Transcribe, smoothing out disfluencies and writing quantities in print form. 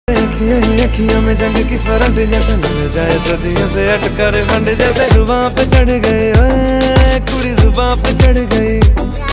अखियों में जंग की फरंट जैसे मिल जाए सदियों से अटकर फंड जैसे जुबां पे चढ़ गए, ओए कुड़ी जुबां पे चढ़ गई।